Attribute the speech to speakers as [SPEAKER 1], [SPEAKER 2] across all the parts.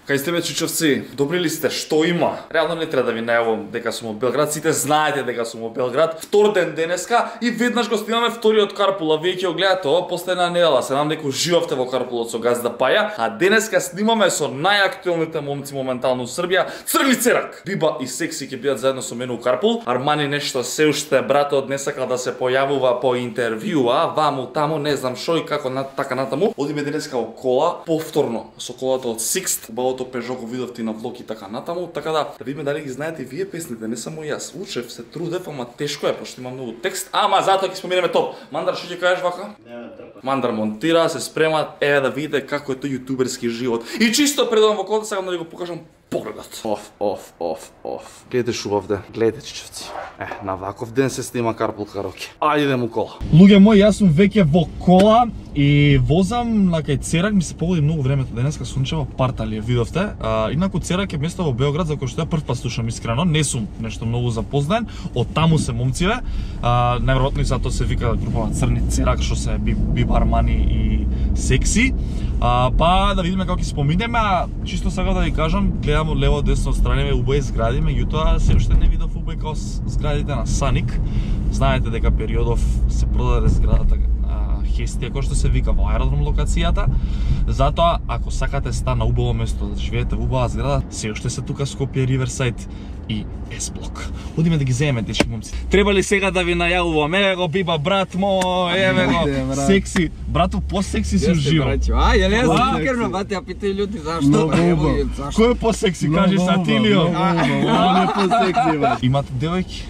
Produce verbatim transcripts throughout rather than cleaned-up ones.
[SPEAKER 1] Кај сте бе чучовци, добри ли сте? Што има? Реално не треба да ви најавам дека сум во Белград, сите знаете дека сум во Белград. Втор ден денеска и веднаш го снимаме вториот Карпул, веќе го гледате ова после една недела. Се надам дека уживавте во Карпулот со Газда Паја, а денеска снимаме со најактуелните момци моментално во Србија, Црни Церак. Биба и Секси ќе бидат заедно со мене у Карпул. Армани нешто се уште братот не сака да се појавува по интервјуа, ваму таму, не знам шо и како на така натаму. Одиме денеска во кола, повторно со колата од Sixt. Пежо го видовте и на влог и така натаму, така да да видиме дали ги знаете и вие песните, не само јас. Учев, се трудев, ама тешко е, пошто има многу текст. Ама затоа ќе споминеме топ. Мандар, што ќе кажеш вака?
[SPEAKER 2] Нема трпа.
[SPEAKER 1] Мандар монтира, се спрема, еве да видите како е тој јутуберски живот. И чисто пред да во колата сакам да ви го покажам погледот. Оф, оф, оф, оф. Гледате шубав ден, гледате чичовци. Е, на ваков ден се снима Карпул караоке. Ајде идем у кола.
[SPEAKER 3] Луѓе мои, јас сум веќе во кола и возам на кај Церак, ми се погоди многу времето денеска, сончево партали ја видовте. А, инаку Церак е место во Белград за кој што ја прв пат слушам искрено, не сум нешто многу запознаен. Од таму се момциве. А, најверојатно и затоа се вика групава Црни Церак, што се би, Биба, Армани и Секси. А, па да видиме како ќе споминеме, а чисто сакам да ви кажам, гледам од лево десно страни убави згради, меѓутоа се уште не видов убави како зградите на Саник. Знаете дека периодов се продаде зградата Хестија, кој што се вика во аеродром локацијата. Затоа, ако сакате стан на убаво место да живеете во убава зграда, се уште се тука Скопје Риверсајд и С-блок. Одиме да ги земеме дечки момци. Треба ли сега да ви најавувам? Еве го Биба, брат мој, еве го Секси. Братов по-секси си ужива.
[SPEAKER 4] А, ја не знам искрено, бате, ја питај луѓе зашто.
[SPEAKER 3] Кој е по-секси, кажи Сатилио?
[SPEAKER 2] Он е по-секси, баш.
[SPEAKER 3] Имате девојки?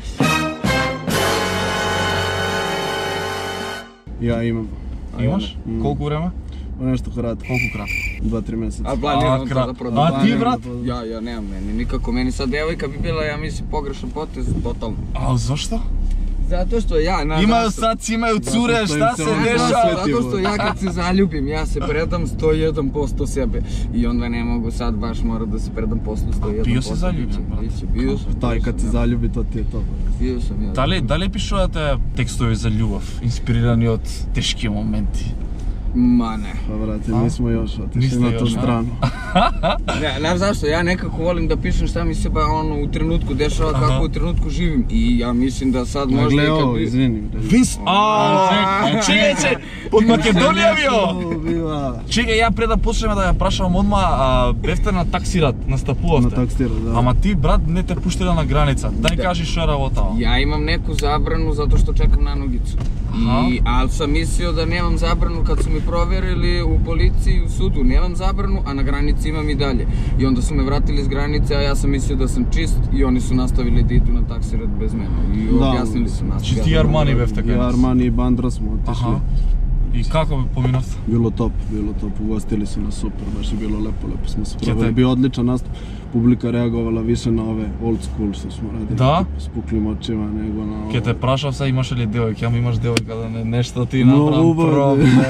[SPEAKER 2] Ја имам.
[SPEAKER 3] Имаш? Колку време?
[SPEAKER 2] Нешто кратко.
[SPEAKER 3] Колку кратко?
[SPEAKER 2] два-три месеца.
[SPEAKER 4] А планирам
[SPEAKER 3] кра-
[SPEAKER 4] да продавам.
[SPEAKER 3] А ти, брат?
[SPEAKER 4] Ја, ја немам мене, никако мене са девојка би била, ја мисли, погрешен потез, тотално.
[SPEAKER 3] А зашто?
[SPEAKER 4] Затоа што ја, на
[SPEAKER 3] Имају саци, имају цуре, шта се
[SPEAKER 2] Да,
[SPEAKER 3] деша?
[SPEAKER 4] Затоа што ја кад се заљубим, ја се предам сто и еден поsto себе. И онда не могу сад баш мора да се предам после сто и еден
[SPEAKER 3] Био
[SPEAKER 4] поsto.
[SPEAKER 3] си заљубен, брат?
[SPEAKER 4] Био си, био сум.
[SPEAKER 2] Тај кад се залюби, то ти е тоа.
[SPEAKER 4] Био сум ја.
[SPEAKER 3] Дали, дали пишувате текстови за љубов, инспирирани од тешки моменти?
[SPEAKER 4] Ма не.
[SPEAKER 2] Па брате, ми смо још отишли
[SPEAKER 3] Нисте
[SPEAKER 2] на ту
[SPEAKER 3] још, а?
[SPEAKER 2] страну.
[SPEAKER 4] Не, знам зашто, ја некако волим да пишем шта ми се ба оно у тренутку дешава,
[SPEAKER 3] Аха.
[SPEAKER 4] како у тренутку живим. И ја мислим да сад
[SPEAKER 2] Ма
[SPEAKER 4] може и
[SPEAKER 2] гледа
[SPEAKER 4] кад
[SPEAKER 2] ово,
[SPEAKER 4] би...
[SPEAKER 2] извини.
[SPEAKER 3] Винс, а, чекај, чекај, од Македонија био.
[SPEAKER 2] О, била.
[SPEAKER 3] Чекај, ја пред да почнеме да ја прашавам одма, а, бевте на таксират,
[SPEAKER 2] На
[SPEAKER 3] настапувавте.
[SPEAKER 2] таксира, да.
[SPEAKER 3] Ама ти, брат, не те пуштиле на граница. Дај
[SPEAKER 4] Да.
[SPEAKER 3] кажи шо е работава.
[SPEAKER 4] Ја имам неку забрану затоа што чекам на ногица.
[SPEAKER 3] Аха.
[SPEAKER 4] И ал сам мислио да немам забрану кад су ми проверили у полиција и у суду, немам забрану, а на граница имам и дале. И онда су ме вратили с граница, а јас сам мислио да сум чист и они су наставили да иду на таксират без мене. И
[SPEAKER 2] Да.
[SPEAKER 4] објаснили су нас.
[SPEAKER 3] Чи ти Армани бевте кај
[SPEAKER 2] И
[SPEAKER 3] нас?
[SPEAKER 2] Армани и Бандра смо отишли.
[SPEAKER 3] Аха. И како поминавте?
[SPEAKER 2] Било топ, било топ, угостили su nas super, baš je bilo lepo, lepo smo se
[SPEAKER 3] Ќе
[SPEAKER 2] proveli,
[SPEAKER 3] те-
[SPEAKER 2] bio odličan nastup, publika reagovala više na ove old school što smo radili,
[SPEAKER 3] Da?
[SPEAKER 2] tipa, s puklim očima nego na ovo.
[SPEAKER 3] Ке те прашав се имаш ли девојка, ама имаш девојка да не нешто ти
[SPEAKER 2] Многу
[SPEAKER 3] направам
[SPEAKER 2] убаво,
[SPEAKER 3] проблем.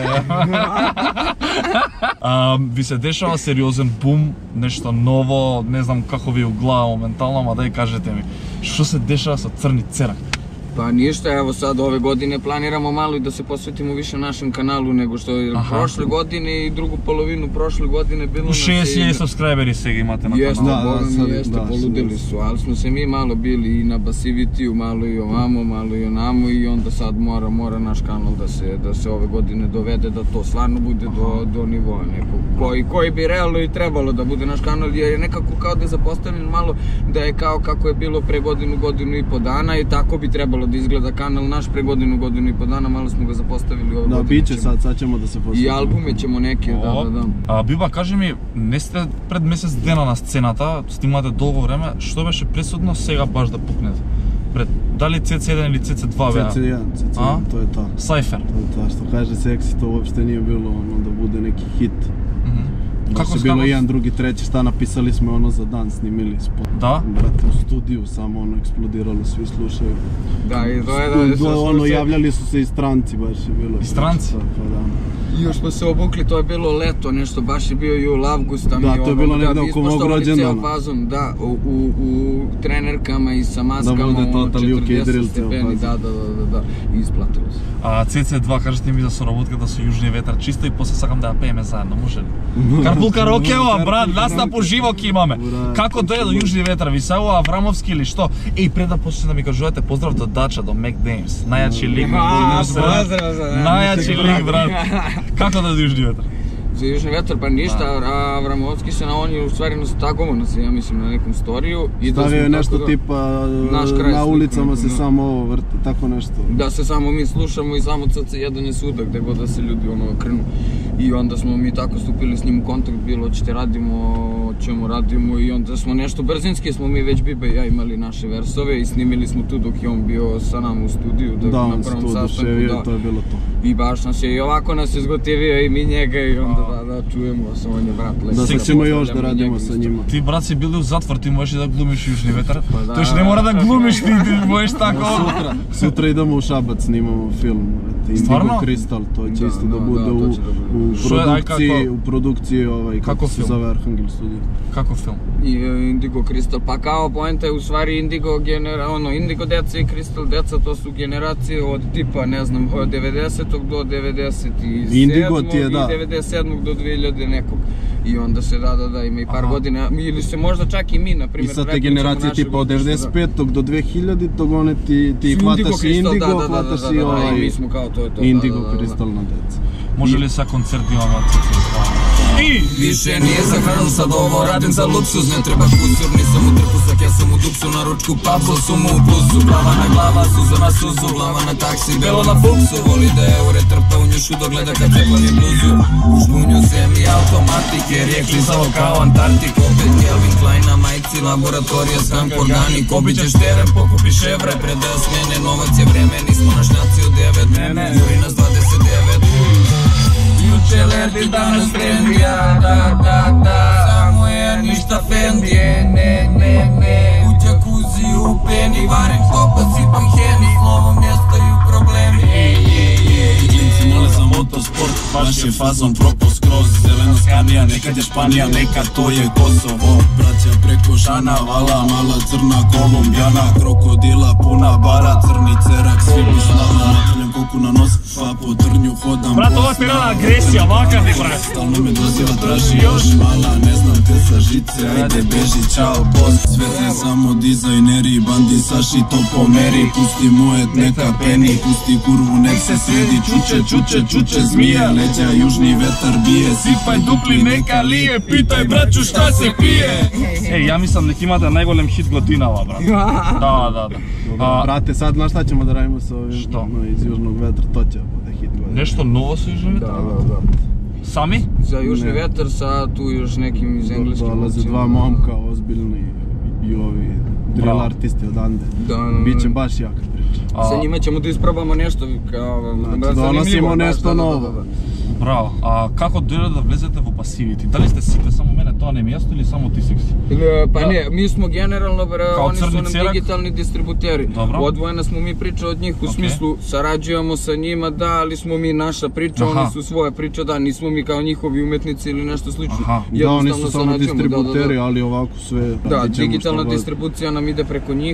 [SPEAKER 3] А, ви се дешава сериозен бум, нешто ново, не знам како ви е у глава моментално, ама дај кажете ми, што се дешава со Црни Церак?
[SPEAKER 4] Па ништа, ево sad ove godine planiramo malo i da se posvetimo više našem kanalu nego što je
[SPEAKER 3] Aha.
[SPEAKER 4] prošle godine i drugu polovinu prošle godine bilo nas
[SPEAKER 3] шест
[SPEAKER 4] je-
[SPEAKER 3] hiljada subscriberi сега имате на
[SPEAKER 4] Jeste,
[SPEAKER 3] каналот.
[SPEAKER 2] Da, da,
[SPEAKER 4] Boga mi
[SPEAKER 2] sad,
[SPEAKER 4] jeste,
[SPEAKER 2] da,
[SPEAKER 4] poludeli
[SPEAKER 2] sad.
[SPEAKER 4] su, ali smo se mi malo bili i na Basivitiju, malo i ovamo, malo i onamo i onda sad mora, mora naš kanal da se, da se ove godine dovede, da to stvarno bude do, do nivoa nekog, koji, koji bi realno i trebalo da bude naš kanal, jer je nekako kao da je zapostavljen malo, da je kao kako je bilo pre godinu, godinu i po dana i tako bi trebalo da izgleda kanal naš pre godinu, godinu i po dana, malo smo ga zapostavili ove
[SPEAKER 2] Da,
[SPEAKER 4] godine.
[SPEAKER 2] bit će
[SPEAKER 4] ćemo-
[SPEAKER 2] sad, sad ćemo da se posvetimo.
[SPEAKER 4] I albume ćemo neke, da, da, da.
[SPEAKER 3] А, Биба, кажи ми, не сте пред месец дена на сцената, снимате долго време, што беше пресудно сега баш да пукнете? Пред, дали це це еден или це це два беа?
[SPEAKER 2] C C jedan, C C
[SPEAKER 3] A?
[SPEAKER 2] jedan, to je to.
[SPEAKER 3] Сайфер.
[SPEAKER 2] To je to, što kaže Seksi, to uopšte nije bilo ono da bude neki hit.
[SPEAKER 3] Мгм.
[SPEAKER 2] Baš
[SPEAKER 3] Како
[SPEAKER 2] je bilo
[SPEAKER 3] стана?
[SPEAKER 2] jedan, drugi, treći, šta napisali smo ono za dan, snimili spot.
[SPEAKER 3] Да?
[SPEAKER 2] Brate, u studiju samo ono eksplodiralo, svi slušaju.
[SPEAKER 4] Da, i to je da, da,
[SPEAKER 2] Do-
[SPEAKER 4] da,
[SPEAKER 2] ono,
[SPEAKER 4] se-
[SPEAKER 2] javljali su se i stranci, baš je bilo.
[SPEAKER 3] I stranci?
[SPEAKER 2] priča, Pa da.
[SPEAKER 4] I još smo se obukli, to je bilo leto, nešto, baš je bio jul, avgust, a mi
[SPEAKER 2] Da, to je bilo
[SPEAKER 4] ovo,
[SPEAKER 2] negde
[SPEAKER 4] mi
[SPEAKER 2] oko mog
[SPEAKER 4] ispoštovali
[SPEAKER 2] rođendana.
[SPEAKER 4] ceo fazon, da, u, u, u trenerkama i sa maskama,
[SPEAKER 2] bude
[SPEAKER 4] ono,
[SPEAKER 2] total U K
[SPEAKER 4] četrdeset
[SPEAKER 2] drill ceo
[SPEAKER 4] stepeni,
[SPEAKER 2] fazon.
[SPEAKER 4] da, da, da, da, da, i isplatilo se.
[SPEAKER 3] А Це Це два, кажете ми за соработката со Јужни ветар, чисто и после сакам да ја пееме заедно, може ли? Карпул караоке, ова, брат, нас на поживо ќе имаме. Како дојде до Јужни ветар, ви се ова Аврамовски или што? Еј, пред да почнете да ми кажувате поздрав до Дача, до Мек Деймс, најачи лик. Најачи лик, брат. Како да до Јужни ветар?
[SPEAKER 4] За Južni vetar pa ništa, a Avramovski se na on je u stvari nas tagovo nas, ja mislim, na nekom storiju.
[SPEAKER 2] Stavio je nešto tipa na ulicama se samo ovo vrti, tako nešto.
[SPEAKER 4] Da se samo mi slušamo i samo C C jedan je svuda gde god da se ljudi ono krenu. I onda smo mi tako stupili s njim u kontakt, bilo ćete radimo, ćemo radimo i onda smo nešto brzinski, smo mi već Biba i ja imali naše versove i snimili smo tu dok je on bio sa nama u studiju.
[SPEAKER 2] Da, on se tu oduševio, to je bilo to.
[SPEAKER 4] I baš nas je i ovako nas je zgotivio i mi njega i onda da, da čujemo se, on je brat lep.
[SPEAKER 2] Da sad ćemo još da radimo sa njima.
[SPEAKER 3] Ти брат си бил у затвор, ти можеш да глумиш Јужни ветар. Тоеш не мора да глумиш, ти можеш тако.
[SPEAKER 2] Сутра, сутра идемо у Шабац, снимamo film. Indigo Kristal, to će isto da bude u produkciji, u produkciji ovaj kako se zove Arhangel Studio.
[SPEAKER 3] Kako film?
[SPEAKER 4] I Indigo Kristal, pa kao poenta je u stvari Indigo genera, ono Indigo deca i Kristal deca, to su generacije od tipa, ne znam, od devedesetog do devedeset sedmog i devedeset sedmog do dve hiljade nekog. I onda se da, da, da, ima i par godina, ili se možda čak i mi, na primjer...
[SPEAKER 2] I sad te generacije tipa od devedeset petog do dve hiljaditog, one ti hvataš i Indigo, hvataš i ovaj...
[SPEAKER 4] I mi smo kao to je to,
[SPEAKER 2] Indigo Kristalna deca.
[SPEAKER 3] Može li sa koncert imamo od C C dva?
[SPEAKER 4] I više nije za hranu, sad ovo radim za luksuz, ne treba kusur, nisam u trpusak, ja sam u duksu, na ručku Pablo su mu u plusu, glava na glava, suza na suzu, glava na taksi, belo na fuksu, voli da eure trpa u njušu, dogleda kad ceplani bluzu, u žbunju semi automatike, rijek klizavo kao Antarktik, opet Kelvin Klein na majici, laboratorija, skank organik, obiđeš teren, pokupiš evre, predeo smene, novac je vreme, nismo na šnaci od devet, juri nas dvadeset devet. Juče leti, danas trendi, ja, da, da, da. Samo je ništa fendi, ne, ne, ne. U džakuzi, u peni, varem topa, sipam heni, s novom nestaju problemi. Ej, ej, ej,
[SPEAKER 5] klinci mole za motosport, baš je fazon propos skroz. Zelena Skanija, nekad je Španija, nekad to je Kosovo. Braća preko Žana, vala, mala crna Kolumbijana, krokodila, puna bara, crni cerak, svi bi slava, natrljam koku na nos, pa po trnju hodam.
[SPEAKER 3] Brat, ova je pirana agresija, vaka mi brat.
[SPEAKER 5] Stalno me doziva, traži još mala, ne znam te sa žice, ajde beži, čao boss. Svetle samo dizajneri, bandi saši to pomeri, pusti muet, neka peni, pusti kurvu, nek se sredi, čuče, čuče, čuče, zmije, leđa, južni vetar bije, sipaj dupli, neka lije, pitaj braću šta se pije.
[SPEAKER 3] Ej, ja mislim da imate najgolem hit godinava, brat. Da, da, da.
[SPEAKER 2] Brate, sad znaš šta ćemo da radimo sa ovim iz Južnog vetra, to će bude hit godina.
[SPEAKER 3] Nešto novo sa Južnog vetra?
[SPEAKER 2] Da, da, da.
[SPEAKER 3] Sami?
[SPEAKER 4] Za Južni vetar, sa tu još nekim iz engleskih.
[SPEAKER 2] Dolaze dva momka, ozbiljni i ovi drill artisti odande. Biće baš jaka priča.
[SPEAKER 4] Sa njima ćemo da isprobamo nešto kao
[SPEAKER 2] zanimljivo. Donosimo nešto novo.
[SPEAKER 3] Браво. А како дојде да влезете во пасивити? Дали сте сите само мене тоа не место или само ти секси?
[SPEAKER 4] Па не, ми смо генерално, они su nam digitalni distributeri. Odvojena smo mi priča od njih u smislu sarađujemo sa njima, da, ali smo mi naša priča, oni su svoja priča, da, nismo mi kao njihovi umetnici ili nešto slično.
[SPEAKER 2] Da, oni su samo distributeri, ali ovako sve...
[SPEAKER 4] Da, digitalna distribucija nam ide preko njih,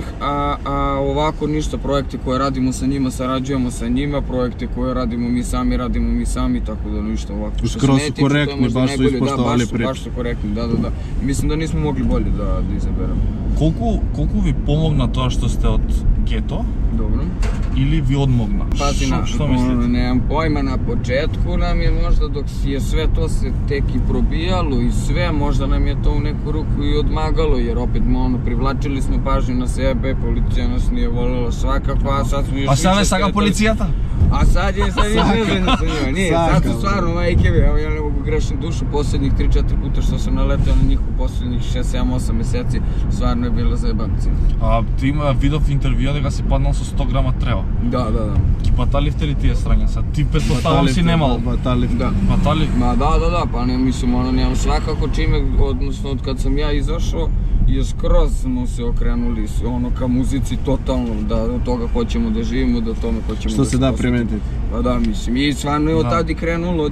[SPEAKER 4] a ovako ništa, projekte koje radimo sa njima, sarađujemo sa njima, projekte koje radimo mi sami, radimo mi sami, tako da ništa ovako.
[SPEAKER 2] Skroz su korektni, baš su ispoštovali priču.
[SPEAKER 4] Baš su korektni, da, da, da. Mislim da nismo mogli bolje da izaberamo.
[SPEAKER 3] Колку ви помогна тоа што сте од гето?
[SPEAKER 4] Dobro.
[SPEAKER 3] Ili vi odmogna?
[SPEAKER 4] Pazi, nemam pojma, na početku nam je možda dok je sve to se tek i probijalo i sve, možda nam je to u neku ruku i odmagalo, jer opet ono, privlačili smo pažnju na sebe, policija nas nije voljela svakako, a sad smo još...
[SPEAKER 3] A sad je saga policijata?
[SPEAKER 4] A sad je, sad je vezanje sa njima, nije, sad su stvarno majke, evo ja ne mogu grešim dušu, posljednjih tri četiri puta što sam naletao na njih u posljednjih šest sedam osam meseci, stvarno je bilo zajebanci.
[SPEAKER 3] A ти има видов интервјуа дека си паднал со сто грама трева.
[SPEAKER 4] Да, да, да.
[SPEAKER 3] Ги баталивте ли тие срања са? Ти претпоставам си немал.
[SPEAKER 2] Баталив.
[SPEAKER 4] Да.
[SPEAKER 3] Батали?
[SPEAKER 4] Ma da, da, da, pa ne, mislim, ono, nemam svakako čime, odnosno, od kad sam ja izašao, je skroz smo se okrenuli, ono, ka muzici totalno, da od toga hoćemo da živimo, da tome hoćemo da se
[SPEAKER 2] Što se da primetiti.
[SPEAKER 4] Pa da, mislim, i stvarno je od tada i krenulo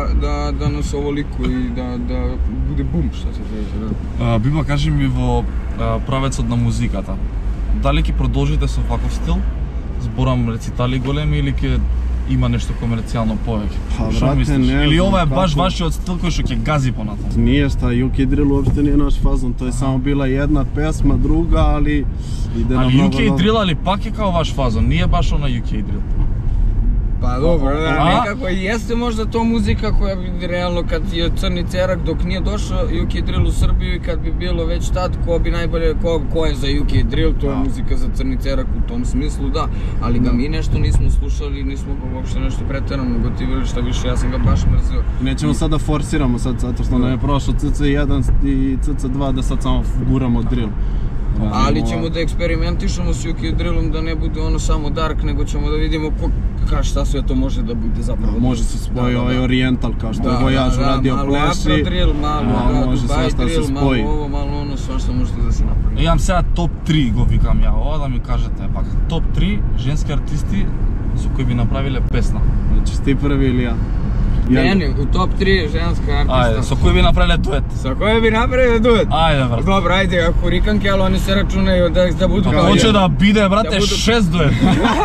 [SPEAKER 4] da nas ovoliko i da bude bum, što se kaže, da.
[SPEAKER 3] Биба, кажи ми во правецот на музиката, дали ќе продолжите со ваков стил? Зборам рецитали големи или ќе има нешто комерцијално повеќе?
[SPEAKER 2] Па, брате, не.
[SPEAKER 3] Или ова е баш вашиот стил кој што ќе гази понатаму?
[SPEAKER 2] Nije šta, U K Drill uopšte nije naš fazon, to je samo bila jedna pesma, druga, ali ide na
[SPEAKER 3] Ali
[SPEAKER 2] mnogo...
[SPEAKER 3] U K Drill, ali pak je kao vaš fazon, nije baš ona U K Drill.
[SPEAKER 4] Pa dobro, da, nekako jeste možda to muzika koja bi realno kad je Crni Cerak dok nije došao U K Drill u Srbiju i kad bi bilo već tad ko bi najbolje, ko, ko je za U K Drill, to je muzika za Crni Cerak u tom smislu, da, ali ga mi nešto nismo slušali, nismo ga uopšte nešto preterano gotivili, šta više, ja sam ga baš mrzio.
[SPEAKER 2] Nećemo sad da forsiramo sad, zato što nam je prošlo C C jedan i C C dva, da sad samo guramo drill.
[SPEAKER 4] Ali ćemo da eksperimentišemo s U K Drillom, da ne bude ono samo dark, nego ćemo da vidimo ka šta sve to može da bude zapravo.
[SPEAKER 2] Može se spoji ovaj oriental, kao što je Vojaž radio pleši.
[SPEAKER 4] Malo Afro drill, malo Dubai drill, malo ovo, malo ono, sva što možete da se napravi.
[SPEAKER 3] Имам сега топ три, го викам ја, ова да ми кажете пак. Топ три женски артисти со кои би направиле песна.
[SPEAKER 2] Значи ти први или ја?
[SPEAKER 4] Не, не, у топ три женска артиста.
[SPEAKER 3] Ајде, со кои би направиле дует?
[SPEAKER 4] Со кои би направиле дует?
[SPEAKER 3] Ајде, брат.
[SPEAKER 4] Добро, ајде, ако риканки, али они се рачунају да, да буду
[SPEAKER 3] како
[SPEAKER 4] ја.
[SPEAKER 3] Хоче да биде, брате, шест дует.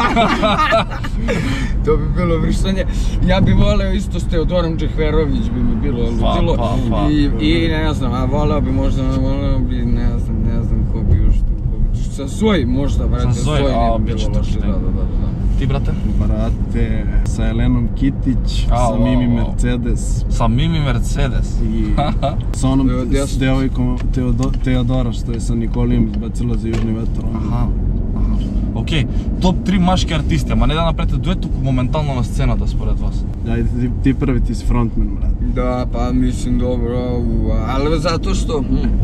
[SPEAKER 4] To bi bilo vrištanje. Ja bi voleo isto s Teodorom Džehverović bi mi bilo ludilo. I ne znam, a voleo bi možda, voleo bi, ne znam, ne znam ko bi još tu. Sa Zoj možda, brate, Zoj ne bi bilo loše, da, da, da.
[SPEAKER 3] Ti, brate?
[SPEAKER 2] Brate, sa Elenom Kitić, sa Mimi Mercedes.
[SPEAKER 3] Sa Mimi Mercedes?
[SPEAKER 2] I sa onom devojkom Teodora, što je sa Nikolijom izbacila za Južni vetar.
[SPEAKER 3] Aha. Океј, топ три машки артисти, ама не да направите дует туку моментално на сцената според вас.
[SPEAKER 2] Ајде, ти први, ти си фронтмен, брат.
[SPEAKER 4] Да, па мислим добро, ali zato što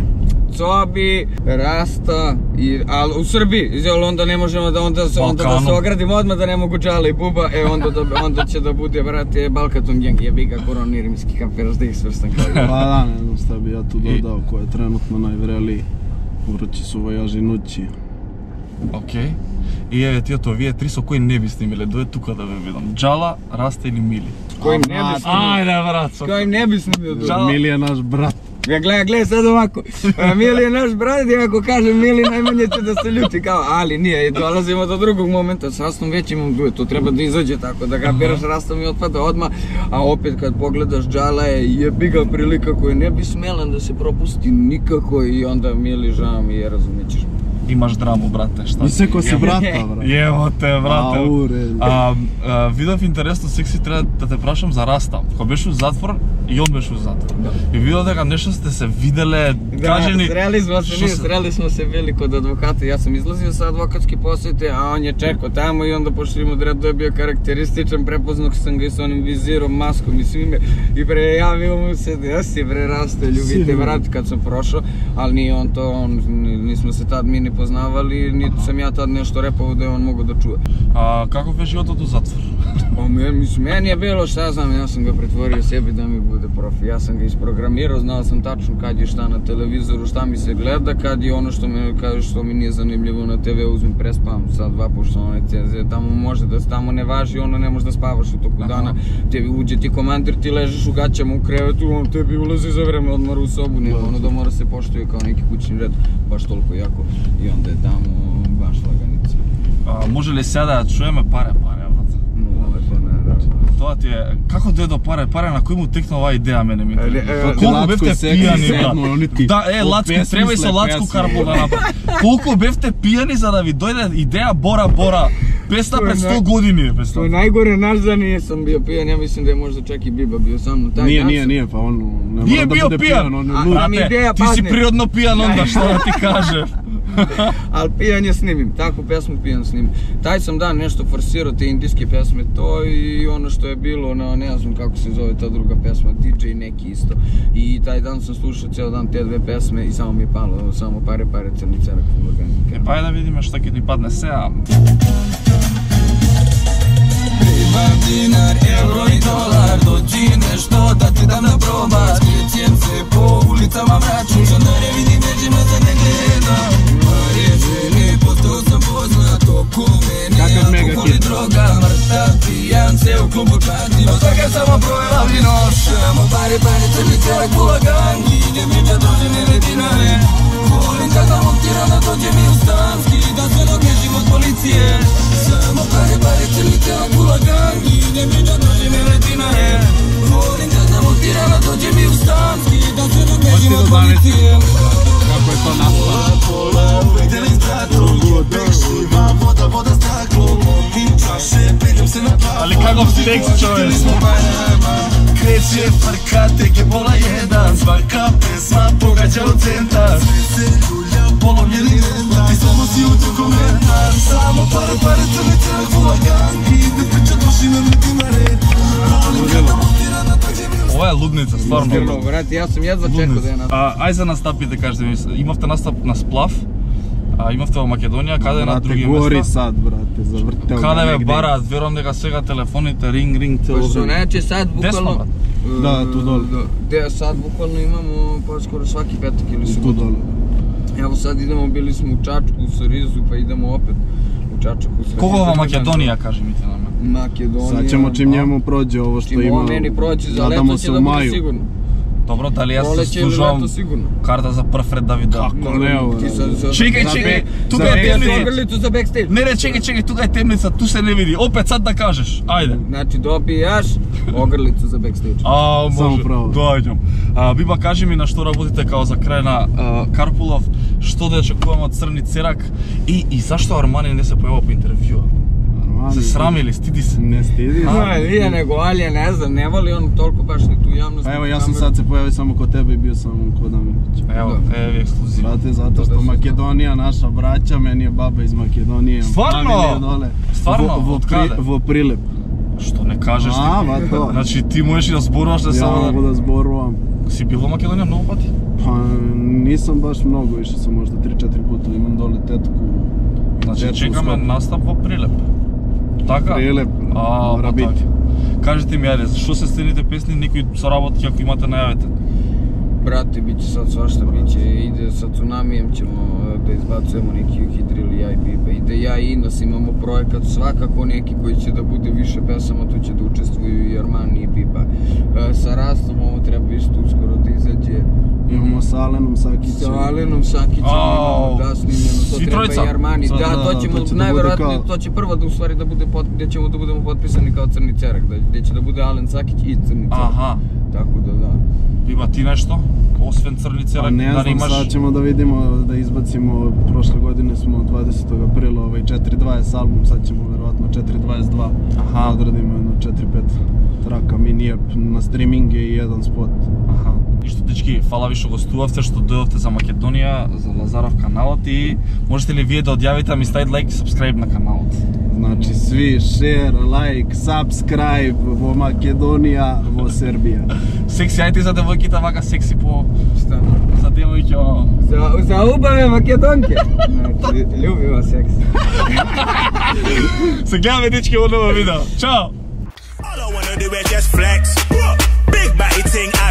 [SPEAKER 4] Cobi, Rasta, ali u Srbiji, jer onda ne možemo da onda da se ogradimo odmah da ne mogu Džala i Buba, e onda će da bude, brate, Balkaton Gang, jebi ga koroni rimski kampiraš da ih svrstam kao.
[SPEAKER 2] Pa da, ne znam šta bi ja tu dodao, ko je trenutno najvreliji, врачи su Vojaž i Nući.
[SPEAKER 3] Океј. И еве тие тоа вие три со кои не би снимиле, дое тука да ве видам. Джала, Раста или Мили?
[SPEAKER 4] Кој не би снимиле?
[SPEAKER 3] Ајде, брат.
[SPEAKER 4] Кој не би снимиле?
[SPEAKER 2] Мили е наш брат.
[SPEAKER 4] Гледай, гледай sad ovako. Mili je naš brat i ako kažem Mili najmanje će da se ljuti kao, ali nije, dolazimo do drugog momenta, s Rastom već imam duet, to treba da izađe tako, da kapiraš, Rasta mi otpada odmah, a opet kad pogledaš Džala je jebiga prilika koja ne bi smela da se propusti nikako i onda Mili žao mi je, razumećeš.
[SPEAKER 3] Имаш драму, брате, шта?
[SPEAKER 2] И секој си брата, брат.
[SPEAKER 3] Ево те, брате.
[SPEAKER 2] Ауре.
[SPEAKER 3] А, видов интересно, секси треба да те прашам за Раста. Кога беше у затвор и он беше у затвор. И видов дека нешто сте се виделе, кажени...
[SPEAKER 4] Да, срели smo se, nije, sreli smo se bili kod advokata. Ja sam izlazio sa advokatske posete, a on je čekao tamo i onda pošto im odred dobio karakterističan, prepoznao sam ga i sa onim vizirom, maskom i svime. I prejavio mu se, ja si bre Rasto, ljubite brat kad sam prošao, ali nije on to, nismo se tad mi ni poznavali, niti sam ja tad nešto repao da je on mogo da čuje.
[SPEAKER 3] A kako je životot u zatvor?
[SPEAKER 4] Meni je bilo, šta znam, ja sam ga pretvorio sebi da mi bude profi. Ja sam ga isprogramirao, znao sam tačno kad je šta na televizoru, šta mi se gleda, kad je ono što me kaže što mi nije zanimljivo na te ve uzmem prespavam sa dva pošto one ceze, tamo može da tamo ne važi, ono ne možeš da spavaš u toku dana, tebi uđe ti komandir, ti ležiš u gaćama u krevetu, on tebi ulazi za vreme odmora u sobu, nema ono da mora se poštuje kao neki kućni red, baš toliko jako i onda je tamo baš laganica.
[SPEAKER 3] Може ли сега да чуеме паре, паре, брат? Тоа ти е, како дојде до паре, паре, на кој му текна оваа идеја, мене ми интересува. Колку бевте пијани, брат? Да, е, Лацко, треба и со Лацко Карпо да направи. Колку бевте пијани за да ви дојде идеја Бора Бора, песна пред сто години, песна.
[SPEAKER 4] Тој најгоре наш за ние сам био пијан, ја мислим да е можда чак и Биба био со мной.
[SPEAKER 2] Nije, nije, nije, pa on ne mora da bude pijan, on je lud.
[SPEAKER 3] Брате, ти си природно пијан онда, што да ти кажем.
[SPEAKER 4] Ali pijanje snimim, takvu pesmu pijan snimim. Taj sam dan nešto forsirao, te indijske pesme, to i ono što je bilo, ne znam kako se zove ta druga pesma, D J neki isto. I taj dan sam slušao ceo dan te dve pesme i samo mi je palo, samo pare, pare, Crni Cerak.
[SPEAKER 3] E pa je da vidimo šta će ni padne сега.
[SPEAKER 5] Trebam dinar, euro i dolar, dođi nešto da ti dam na proba. Skrećem se po ulicama mračnim, žandare vidim veđima za ne gledam. Pare žene, postao sam poznat oko mene, alkohol i droga, mrtav, pijan se u klubu čatim. Od svega samo brojeva vinošamo, pare, pare, Crni Cerak, bulagangi, ne priča dođe ne ledina je. Volim kada montiram da dođe mi u stanski, da sve dok bežim od policije. Samo pare, pare, Crni Cerak, bulagangi, ne
[SPEAKER 3] Каков текст, човек.
[SPEAKER 5] Kreće frkate ke pola jedan, svaka pesma pogađa u centar. Sve se ljulja polovljeni jedan, ti samo si u tu komentar. Samo pare, pare, crne, crne, hulagan, ide priča, troši na netima red. Volim kada montira na tađe mi.
[SPEAKER 3] Ова е лудница, стварно.
[SPEAKER 4] Скрно, брат, јас сум едва чекал да ја настапам.
[SPEAKER 3] А, ај за настапите, кажете ми, имавте настап на Сплав, а имавте во Македонија, каде на други места?
[SPEAKER 2] Гори сад, брате, завртел.
[SPEAKER 3] Каде ве бараат, верувам дека сега телефоните ринг ринг цело
[SPEAKER 4] Пошто
[SPEAKER 3] време.
[SPEAKER 4] значи сад буквално.
[SPEAKER 2] Да, ту доле.
[SPEAKER 4] Де сад буквално имамо по-скоро сваки петак или
[SPEAKER 2] Ту
[SPEAKER 4] субот.
[SPEAKER 2] доле.
[SPEAKER 4] Ево sad idemo, bili smo u Čačku, u Sorizu, pa idemo opet u Čačku. u Sorizu.
[SPEAKER 3] Кога во Македонија, кажи ми те на мене?
[SPEAKER 4] Makedonija.
[SPEAKER 2] Sad ćemo čim njemu prođe ovo što
[SPEAKER 4] Čim
[SPEAKER 2] ima.
[SPEAKER 4] ovo meni prođe za
[SPEAKER 2] nadamo
[SPEAKER 4] leto
[SPEAKER 2] se
[SPEAKER 4] će
[SPEAKER 2] u
[SPEAKER 4] da bude
[SPEAKER 2] maju.
[SPEAKER 4] sigurno.
[SPEAKER 3] Добро, дали јас
[SPEAKER 4] Пролеće ili
[SPEAKER 3] заслужувам
[SPEAKER 4] leto sigurno.
[SPEAKER 3] карта за прв ред да ви дам?
[SPEAKER 2] Како не, ова?
[SPEAKER 4] Ti sad- sad-
[SPEAKER 3] Чекај,
[SPEAKER 2] За
[SPEAKER 3] чекај,
[SPEAKER 2] бек-
[SPEAKER 3] тука
[SPEAKER 2] за
[SPEAKER 3] е
[SPEAKER 2] бек-
[SPEAKER 3] темница.
[SPEAKER 4] Ogrlicu za backstage.
[SPEAKER 3] Не, не, чекај, чекај, тука е темница, ту се не види. Опет сад да кажеш. Ајде.
[SPEAKER 4] Znači dobijaš ogrlicu za backstage.
[SPEAKER 3] А,
[SPEAKER 2] Само
[SPEAKER 3] може.
[SPEAKER 2] право.
[SPEAKER 3] Доаѓам. А, Биба, кажи ми на што работите као за крај на а, Карпулов, што да очекуваме од Црни Церак и и зашто Армани не се појава по интервјуа? Се срами или стиди се?
[SPEAKER 2] Ne stidi se.
[SPEAKER 4] A, nije nego Alija, ne znam, ne voli on toliko baš ni tu javnost.
[SPEAKER 2] Pa evo, ja sam sad se pojavio samo kod tebe i bio sam kod Aminića.
[SPEAKER 3] Ево, еве ексклузив.
[SPEAKER 2] Brate, zato što
[SPEAKER 4] da se-
[SPEAKER 2] Makedonija, naša braća, meni je baba iz Makedonije.
[SPEAKER 3] Stvarno?
[SPEAKER 2] Familija dole.
[SPEAKER 3] Стварно?
[SPEAKER 2] Во, во,
[SPEAKER 3] Од
[SPEAKER 2] при,
[SPEAKER 3] каде?
[SPEAKER 2] во Прилеп.
[SPEAKER 3] Што не кажеш
[SPEAKER 2] А,
[SPEAKER 3] ти?
[SPEAKER 2] ба то.
[SPEAKER 3] Значи ти можеш и да зборуваш не
[SPEAKER 2] Ja
[SPEAKER 3] само
[SPEAKER 2] mogu
[SPEAKER 3] да...
[SPEAKER 2] da zboruvam.
[SPEAKER 3] Си бил во Македонија многу пати?
[SPEAKER 2] Pa nisam baš mnogo, išao sam možda tri četiri puta, imam dole tetku.
[SPEAKER 3] Значи
[SPEAKER 2] tetku u
[SPEAKER 3] чекаме
[SPEAKER 2] Skopju.
[SPEAKER 3] настап во Прилеп. Така?
[SPEAKER 2] Прилеп,
[SPEAKER 3] А,
[SPEAKER 2] мора
[SPEAKER 3] па
[SPEAKER 2] бити.
[SPEAKER 3] така. Кажете ми, ајде, што се стените песни, некои соработки ако имате најавете?
[SPEAKER 4] Brate, bit će sad svašta, bit će, ide sa Tsunamijem ćemo da izbacujemo neki Hidril i ja i Biba, ide ja i Inos, imamo projekat svakako neki koji će da bude više pesama, tu će da učestvuju i Armani i Biba. E, sa Rastom ovo treba isto uskoro da izađe.
[SPEAKER 2] Imamo sa Alenom Sakićem.
[SPEAKER 4] Sa Alenom Sakićem
[SPEAKER 3] Au,
[SPEAKER 4] imamo, da, snimljeno, to
[SPEAKER 3] svi
[SPEAKER 4] treba
[SPEAKER 3] trojica?
[SPEAKER 4] i Armani,
[SPEAKER 2] Sad,
[SPEAKER 4] da,
[SPEAKER 2] da,
[SPEAKER 4] to
[SPEAKER 2] da,
[SPEAKER 4] ćemo,
[SPEAKER 2] to će da
[SPEAKER 4] najverovatnije,
[SPEAKER 2] bude kao-
[SPEAKER 4] to će prvo da u stvari da bude, pot, gdje ćemo da budemo potpisani kao Crni Cerak, da, gdje će da bude Alen Sakić i Crni Cerak.
[SPEAKER 3] Аха.
[SPEAKER 4] Tako da, da.
[SPEAKER 3] Има ти нешто? Освен Црни
[SPEAKER 2] Pa
[SPEAKER 3] Церак,
[SPEAKER 2] ne
[SPEAKER 3] да
[SPEAKER 2] znam,
[SPEAKER 3] имаш...
[SPEAKER 2] sad ćemo da vidimo, da izbacimo, prošle godine smo dvadesetog aprila ovaj četiri dvadeset album, sad ćemo verovatno četiri dvadeset dva
[SPEAKER 3] Aha.
[SPEAKER 2] da odradimo jedno četiri pet traka, mini ep na streaminge i jedan spot.
[SPEAKER 3] Аха. Ништо, дечки, фала ви што гостувавте, што дојдовте за Македонија, за Лазаров каналот и можете ли вие да одјавите да ми ставите лайк и subscribe на каналот?
[SPEAKER 2] Znači svi share, like, subscribe, vo Makedonija, vo Srbija.
[SPEAKER 3] Секси, ајте за девојките вака секси по...
[SPEAKER 4] Šta?
[SPEAKER 3] За девојки, оно...
[SPEAKER 4] Za, za ubave Makedonke. Znači, ljubimo seks.
[SPEAKER 3] Се гледаме, дечки, во ново видео. Чао!
[SPEAKER 6] All I wanna do is just flex. Big body thing.